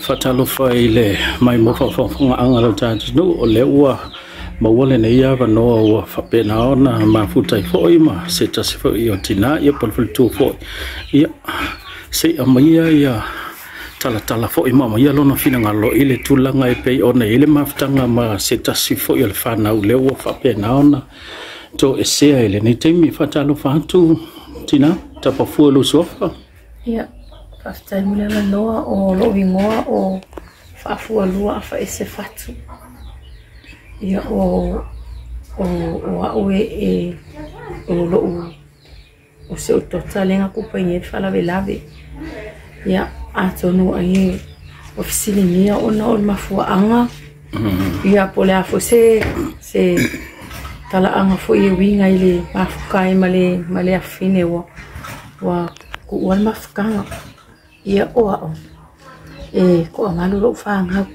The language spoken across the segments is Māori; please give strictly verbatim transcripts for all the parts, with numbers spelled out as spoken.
fatalofa i le mai mo whawhawhanga alo tātunu o le ua mawale nei awa noa ua whapena ona ma futai fōi ma se tasi fōi o tina ia palfali tū fōi ia se a maia ia tala tala fōi ma maia lona whina ngalo i le tūlanga e pei ona i le maftanga ma se tasi fōi o le whanau le ua whapena ona to e sea i le nei teimi fatalofa atu tina tapafua lu sofa ia After mulanga noa o lowi ngoa o fafua lua fa ese fatu. Ia o o o au e o lo o se o totalenga kupenye fala velave. Ia atonu ai ofisili nia ona o mafua anga. Ia pole afo se se tala anga fo i winga ile mafukai male male afine wa wa ku wa mafukanga. Ia oa o e ko amalu lo fanga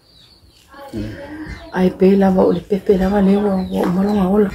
ai pe lava o le pepe lava le o o malonga ola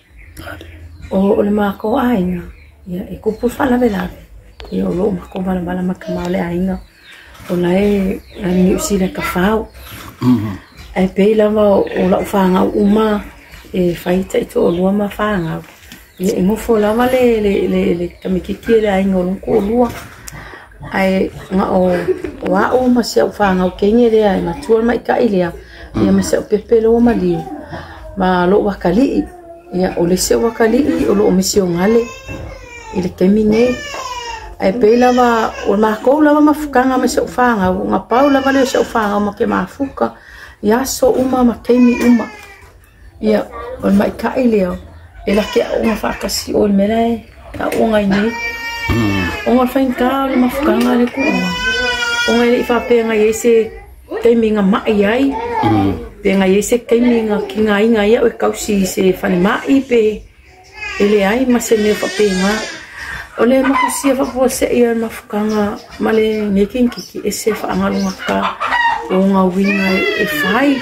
o le mako ainga ia e kupu fala velave ia o lo mako vala vala makama le ainga o la e ani usile ka fao ai pe lava o la fanga uma e faita i to lua ma fanga ia e mo fo lava le le le le kamikiki le ainga o ko lua ai nga o wa o ma se o fanga o kenye le ai ma tuol mai ka ilia ia ma se o pepe lo ma li ma lo wakali ia o le se wakali o lo misio ngale ile kemine ai pe lava o ma ko lava ma fukanga ma se o fanga nga pau lava le se o fanga ma ke ma fuka ia so uma ma kemi uma ia o mai ka ilia ela ke o ma fakasi o mele ka o ngai ni o nga fain ka le mafukanga le ku o nga i fa pe nga yese temi nga mai ai pe nga yese temi nga kinga inga ia o kausi se fani mai pe ele ai ma se me fa pe nga o le ma kusia fa po se ia mafukanga male nekin kiki ese fa nga lunga ka o nga winga e fai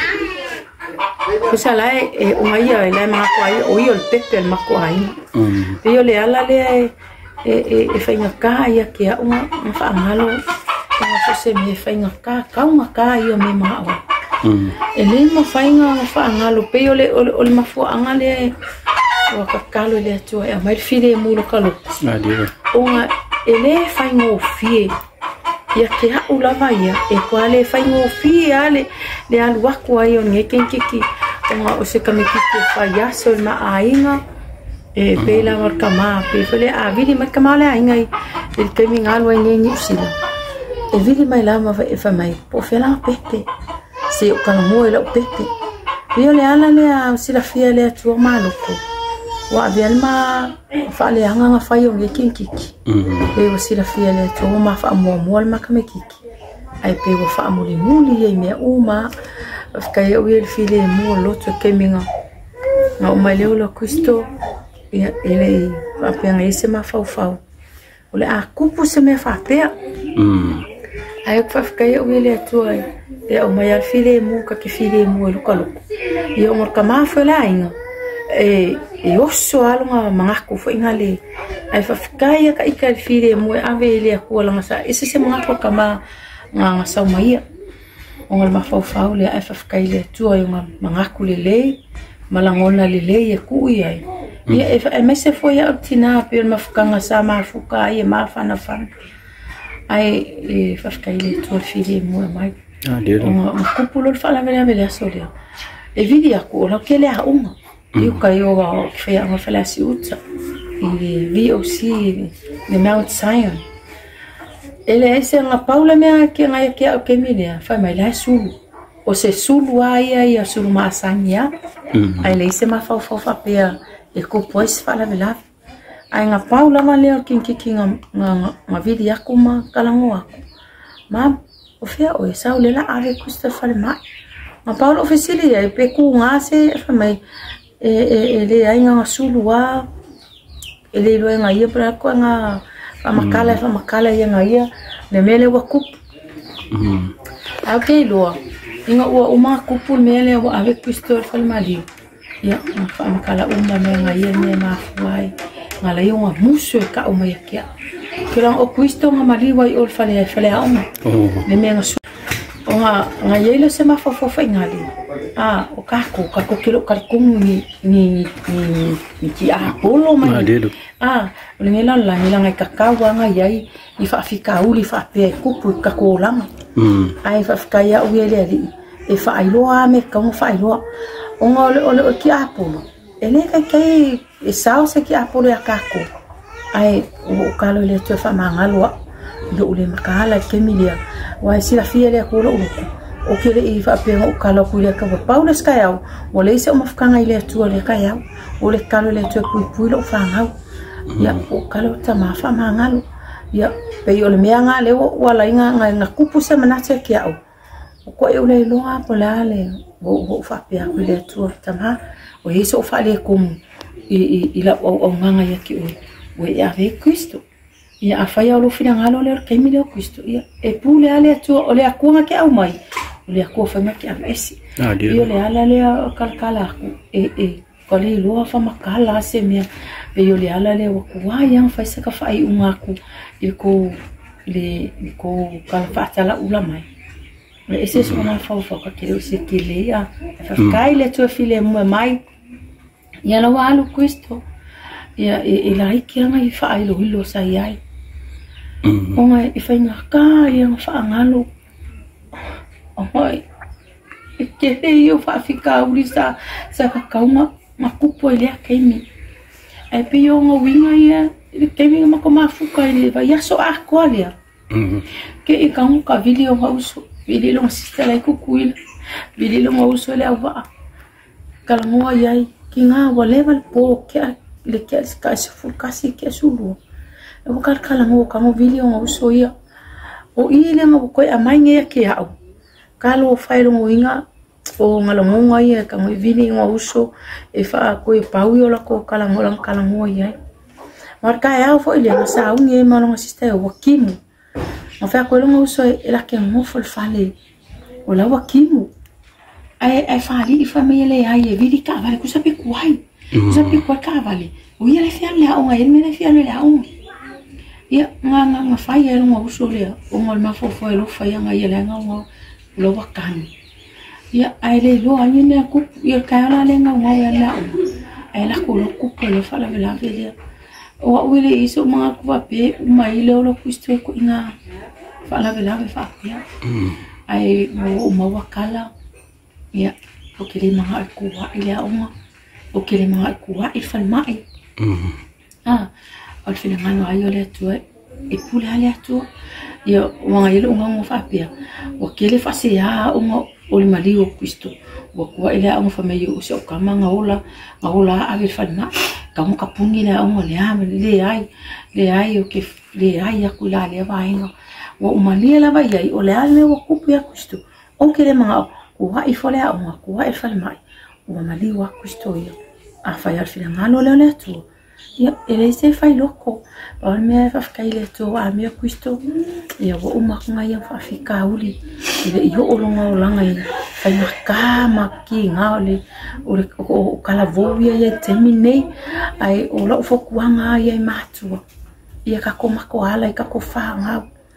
ko sala e o nga ia le ma ko ai o io le pepe ma ko ai pe yo le ala le e e e fainga ka ia ke a unha fa ngalo e se me fainga ka ka unha ka ia me ma o e le ma fainga fa ngalo pe ole ole ma fu angale o ka kalo le tu e mai file mu lo kalo unha ele fainga o fie ia ke a ula vai e quale fainga o fie ale le alu aku ai o ngeken kiki unha o se kamiki fa ya so ma ainga e pela marca ma pe fele a vidi marca ma le ainga il kemi ngalo ai ni sila e vidi mai la ma e fa mai po fela pepe se o kana mo e la pepe io le ala le a sila fia le tu maluko wa velma fa le anga nga fa yo ngi kiki e o sila fia le tu ma fa mo mo ma ka me kiki ai pe o fa mo le muli e me uma fa yo il file mo lo to kemi nga na o mai le o Cristo ia ele fa pena esse ma fau fau ole a kupu se me fa pea mm ai fa fica eu ele atua e o mai file mu ka ke file mu lo kalo e o mar kama fa la inga e e o so alunga manga ku fo ingale ai fa fica ia ka ika file mu ave ele ku la masa esse se manga ko kama nga sa mai o ngal ma fau fau le ai fa fica ele atua e manga ku le le malangona le le e ku ia ia e me se foi a tina per mafukanga sa mafuka ia mafana fan ai e fa ficar ele to fili mo mai ah dero ma kupulo fala vele vele solia e vidi a ko la que le a uma io caio va fe a fala si utsa e vi aussi le Mount Zion ele esse nga Paula me que nga que que milia fa mai la sulu o se sulu ai ai sulu ma sanya ai le se ma fa fa fa pe e ko pois fala vela ai nga Paula ma leo kin kiki nga nga nga vidi aku ma kalango aku ma o fia o sa o lela ave kusta fale ma ma Paula ofisili ai pe ku nga se fa mai e e le ai nga sulu wa ele lo nga ia pra ko nga fa makala fa makala ia nga ia le mele wa kup mm okay lo inga o uma kupul mele wa ave kusta fale ma li ia fa makala uma me nga ia me ma fai nga la yonga muso ka o mai kia kira o Cristo nga mali wa i ol fale fale a uma le me nga Nga nga yelo se mafofofa ingali. Ah, o kako kako kilo karikung ni ni ni ni ki apolo mai. Ah, ulengela la ni la ngai kakawa nga yai i fa fika uli fa pe kupu kakolang. Mm. Ai fa fika ya uele ali. E fa ailoa me ka mo fa ailoa. O nga ole ole ki apolo. Ele ka kai e sao se ki apolo ya kako. Ai o kalo le tu fa mangalo. Do ule makala kemilia. Wa sila fia le ko lo o kele i fa pe o kala ku le ka paula skayau o le se o mafkanga ile tu le kayau o le kalo le tu pu pu lo fa ngau ya o kalo ta ma fa mangalo ya pe yo le meanga le wala inga nga kupu se manate ki au o ko e le lo a pola le o fa pe ku le tu ta ma o yeso fa le kum i i la o nganga ya ki o e avec Cristo. Ia afaya o fina ngalo le ke mi le Cristo ia e pule ale tu o le akuanga ke au mai o le akua fa maki amesi ia le ala le kalkala e e ko le lo fa makala se me e yo le ala le o kuwa yang fa se ka fa i unga ku i ko le ko kalfa la ula mai le ese so na fa fa ka ke se ke le ia fa kai le tu file mo mai ia la wa lu Cristo ia e la iki nga i fa ai lo hilo sa ia o ngai i whainga ka i ang whaangalo. O ngai, e ke rei o whaafika uri sa sa kakaunga makupo i lea keimi. E pe o ngā winga ia, i keimi nga mako mafuka i lea, vai aso a koa lea. Ke i kaunga ka vili o ngā uso, vili longa sista lai kukuila, vili longa uso lea waa. Kalangoa iai, ki ngā walewa po kia, le kia ka se fulkasi kia sulua. E wakar kala ngo kamo vili o uso ia o ile ngo ko a mai nge ke au kalo failo ngo inga o ngalo ngo ia kamo vili ngo uso e fa ko e pau yo la ko kala ngo lang kala ngo ia marka ya fo ile sa u nge ma ngo sista o wakimu o fa ko ngo uso e la ke ngo fol fale o la wakimu ai ai fali i famile ai e vili ka vale ku sabe kuai ku sabe ku ka vale o ia le fiale a o ngai me le fiale la o ia nga nga nga fai e nga uso lea o ngol mafofo e lo fai nga ia le nga nga lo wakani ia ai le lo ani ne ku ia kala le nga nga ia la o ai la ko lo ku ko le fala vela vela o uile iso mga ku pe mai le lo Cristo ko inga fala vela ve fa ia ai o ma wakala ia o ke le mga ku wa ile o nga o ke le mga ku wa i fal mai ah al fina ngano ayo le tu e pule ale tu yo wanga ile unga ngo fapia o kele fase ya unga o le mali o Cristo o ko ile unga family o se o kama ngaula ngaula ave fana kamu kapungi le unga le am le ai le ai o ke le ai ya kula le vai no o mali la vai ai o le ale o kupia Cristo o kele manga o wa i fole a unga ko wa i fale mai o mali wa Cristo yo a fa ya fina ngano le le tu ia ele se fai loko o me fa fkaile to a me Cristo ia o uma nga ia fa fika uli ile yo o longa o langa ia fai ka ma ki nga ole o kala voia ia termine ai o lo fo kuanga ia matua ia ka ko mako ala ka ko fa nga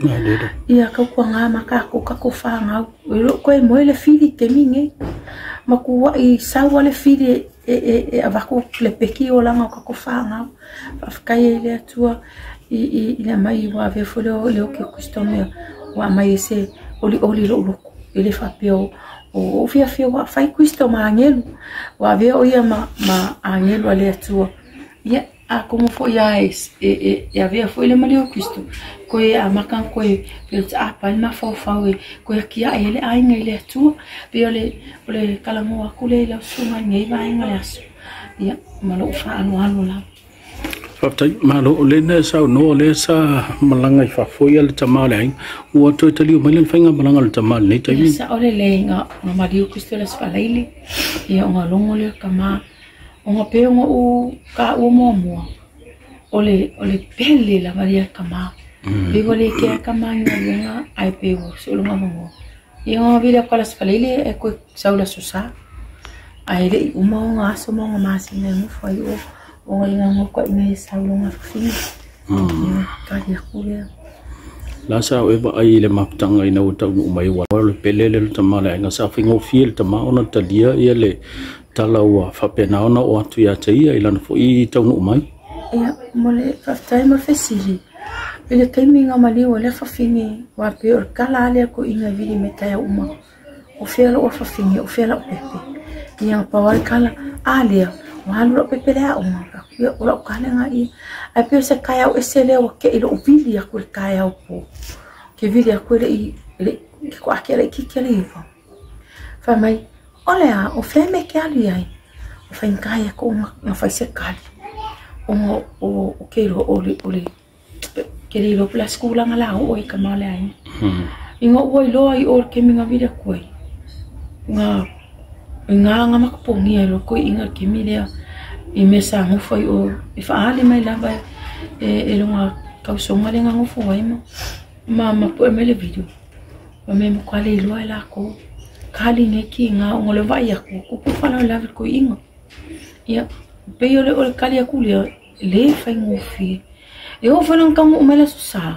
ia ka ko nga ma ka ko ka ko fa nga ko e mo le fili termine ma ku i sa wale fili e e e avako le peki o langa ka ko fa nga fa ile tua i i la mai wa ve folo le o ke customer wa mai se oli oli lo lo ele fa pio o fia fia wa fa Cristo ma angelu wa ve o ia ma ma angelu ale tua ia a como foi a es e e ia ve foi le mali o Cristo ko ia makan ko e a palma fo fa we ko ia ele ai ngele tua ve ole ole kala mo akule la suma ngai va ngale aso ia malo fa anu anu la Fatai malo le ne sa no le sa malanga fa foi le tamale ai o to tali o malen fainga malanga le tamale nei tai sa ole le nga nga mario Cristo le fa leile ia nga longo le kama o nga pe nga o ka o mo mo ole ole pele la maria kama be ole ke kama nga nga ai pe o so lo nga mo ia nga vile ko la fa leile e ko sa la susa ai le o mo nga so mo nga masine mo foi o o nga ngo ko me sa lo nga fini ka ya kuya La sa e ba ai le maptanga ina uta no mai wa le pelele le tamala nga sa fingo fiel tama ona talia ia le tala wa fa pena ona o atu ya te ia ila fo I tau no mai ia mole fa tai ma fesili ele kaiminga mali o le fa fingi wa pe o kala ale ko ina vili meta uma o fela o fa fingi o fela o pepe ia pa wa kala ale wa lo pepe la uma ia o la kala nga I ai pe se kaya o esele o ke ilo vili ya ko kaya o po ke vili ya ko le le ko akele ki ke le fa mai olha o feme ke ali ai o fa kaya ko na fa se kali o o o ke ro o le o le ke lo pla skula ngala o e kamale ai ingo o lo ai or ke minga vida ko nga nga nga makpongi ai lo ko inga ke mile I mesa mo foi o e fa ale mai lava e e longa kausonga le nga ngofo ai mo mama po me le video o me mo kwale lo ai la ko kali ne ki nga ngole vai ya ko ko fala la ko inga ya pe yo le o kali ya kulia le fa ngofi e o fa nang kang umela sa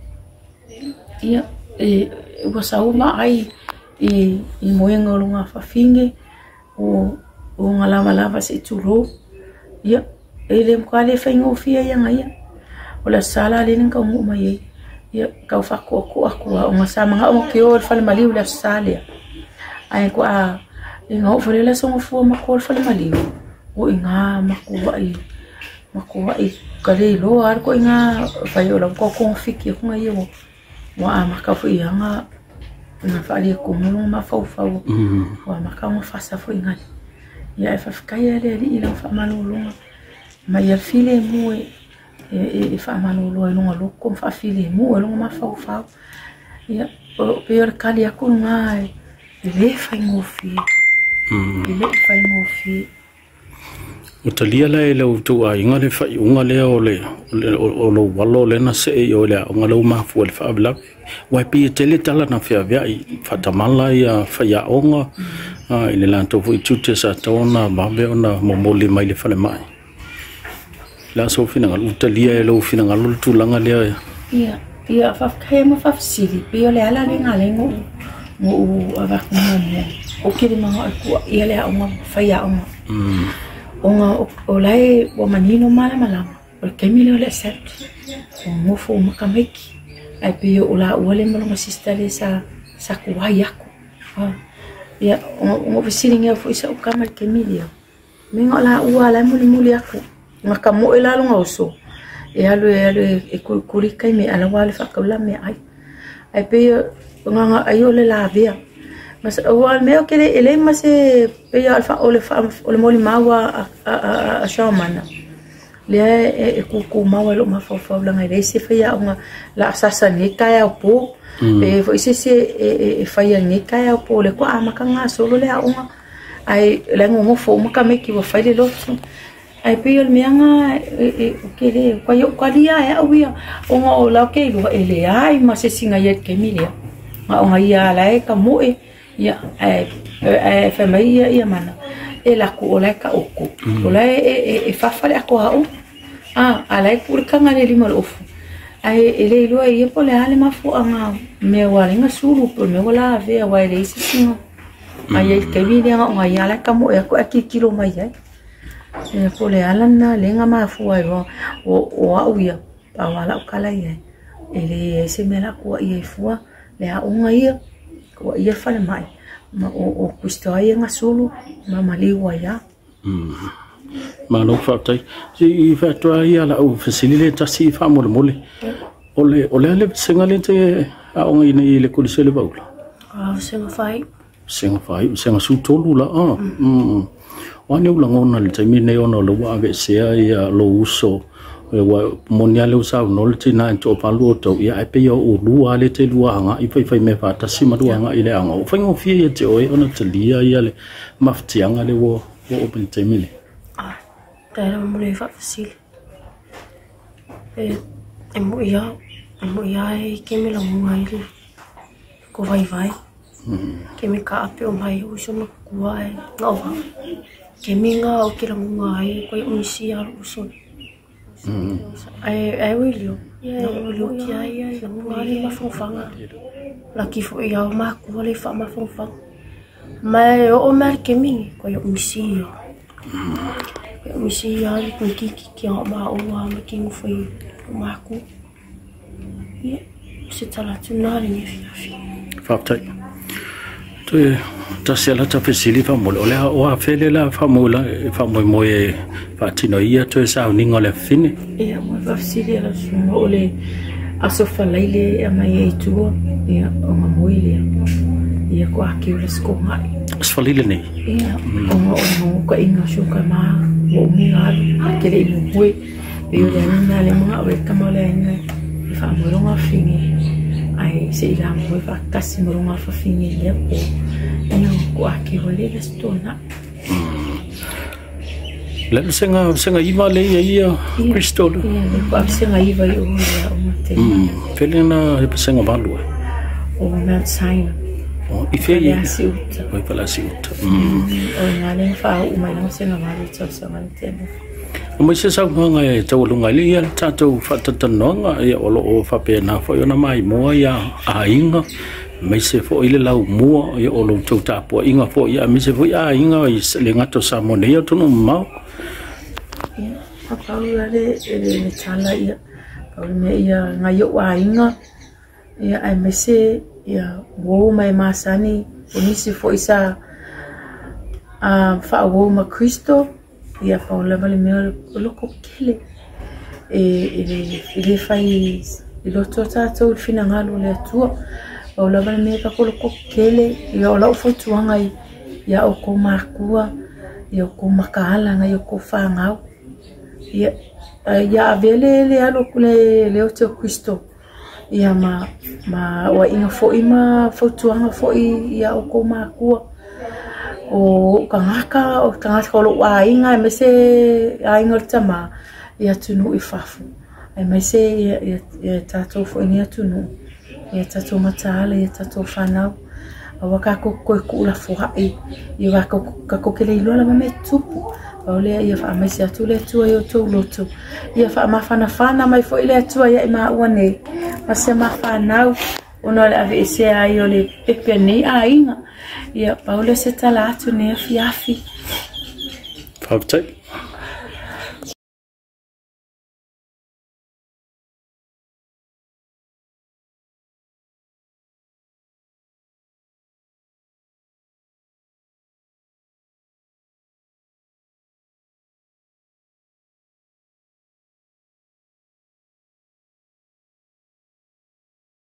ya e o sa uma ai e e moenga longa fa finge o o ngala lava se turo ya ele mkwale fa ngofi ya ngaya ola sala le nka mo mai ya ka fa ko ko ko o ngasama nga o ke o fa le mali la sala ai ko a ngo fa le so fo ma ko fa le mali o inga ma ko ai ma ko ai kale lo ar ko inga fa yo la ko ko fiki ko ngai mo wa ma ka fo ya nga na fa le ko mo ma fa fa wa ma ka mo fa sa fo inga ya fa kaya le ila fa malolo ma ya file mo e e fa malolo e longa lo ko fa file mo e longa ma fa fa ya o peor kali aku ngai le fa ngofi le fa ngofi o talia la e lo tu a inga le fa unga le o le o lo walo le na se e o le unga lo ma fu le fa bla wa pi tele tala na fa via fa tamala ya fa ya onga ah ile la to fu tute sa tona ba be ona momoli mai le fa le mai la so fina ngal utalia e lo fina ngal tu langa le ia ia fa kai mo fa sili pe le ala le ngale ngo ngo ava ko mo o ke le manga ko ia le o fa ya o mm onga o lai o manino mala mala o ke mi le set o mo fo mo kameki ai pe o la o le mo ma sistale sa sa ko ya ko ya o visiri nge fo isa o kamal ke mi le me ngola o ala mo le mo le ako ngaka mo ela lo ngoso e alo e alo e kuri kai me ala wale fa kaula me ai ai pe nga ayo le la via mas o al me o ke ele mas e pe alfa o le fa o le moli mawa a shamana le e ku ku mawa lo ma fa fa la ngai se fa ya nga la asasa ne kaya po e fo ise se e fa ya ne kaya po le ko ama ka nga solo le a nga ai le ngo fo mo ka me ki wo fa le lo ai pe el mianga e o ke le kwa yo kwa dia e o ia o nga o la ke lo ele ai ma se singa ye ke mi le ma o nga ia la e ka mo e ya e e fa mai ia ia mana e la ku o la ka o ku o la e e fa fa le ko ha o ah ala e pur ka ngale lima lo fu ai ele lo e po le ale ma fu anga me wa le nga suru po me wala ve wa le isi singa ai ke vi le nga o nga ia la ka mo e ko aki kilo mai ai e po le ala na le nga ma fu ai o o au ia pa wala o kala ia ele se me la ko ia fu le a unga ia ko ia fa le mai ma o o kusto ai nga sulu ma mali wa ya ma no fa tai si fa to ia la o facilite ta si fa mo mole ole ole le singale te a unga ni le ko se le baula ah senga fai senga fai senga su tolu la ah mm wa ne ulang ona le te mine ona lo wa ve se ia lo uso wa monia le usa no le tina to palu to ia ai pe yo u lua le te lua nga i fai fai me fa ta si ma lua nga ile anga o fai ngo fie te o ona te lia ia le maftianga le wo wo open te mine ah ta mo le fa facile e e mo ia e mo ia e ke me la ngai le ko vai vai ke me ka ape o mai o so no kuai no ke minga o ke la ngai ko i si ar o so ai ai wilio ia lu kia ia ia ngari mafungfanga la kifu ia ma ku le fa mafungfanga mai o mer ke mingi ko yo misi yo misi ya ku ki ki ki ma o ma ki mu foi ma ku ia se tala tunari ni fi Faptai. Tu ta sela ta pesili fa molo le o a fele la fa mola fa mo mo e fa tino ia tu sa ni ngole fini. Ia mo fa sili la su mo le aso fa leile a mai e tu ia o ma mo ile. Ia ko aki le sko mai. As fa leile ni. Ia o mo o ko inga su ka ma o mi ga ke le mo hue. Ia le na le mo a ka mo le ina fa mo ronga fini. Ai se ila mo fa kasi mo ronga fa fini le po. Ia ko aki le le stona. Le senga senga iva le ia Cristo. Ia ko senga iva o ia o mate. Felena e senga valua. O Mount Sinai. Oh, ife ia. Siuta. Oi pala siuta. O ngale fa o mai no senga valu tso so ngale temo. Mo se sa nga e tau lunga le ia tato fa tatanonga ia o lo o fa pena fo yo na mai mo ia a inga. Mai se fo ile lau mua ia o lo tau tapo inga fo ia mi se fo ia inga i le ngato sa mo ne ia tonu mau. Ia, apa le le chala ia. Au me ia ngai o a inga. Ia ai me se ia wo mai masani o nisi fo isa a fa wo ma Cristo ia fa o lava le mea loko kele e e le fai i loto tātou i whina ngalo le atua o lava le mea kako loko kele ia o lau fotuanga i ia o ko makua ia o ko makaala ia o ko whangau ia ia avele le alo le le o te o Cristo ia ma ma wa inga fo ima fotuanga fo ia o ko makua o kangaka o kangaka ko lo wa inga me se ainga tama ia tunu i fafu ai me se ia tato fo ia tunu ia tato matala ia tato fanau a waka ko ko ku la fo ai ia waka ko ko ke le lo la me tupu o le ia fa me se atu le tu ia to loto ia fa ma fana fana mai fo ile atu ia ma one ma se ma fanau ono le ave se ai o le pepe ni ainga ia Paula se tala atu ne fiafi. Faptai.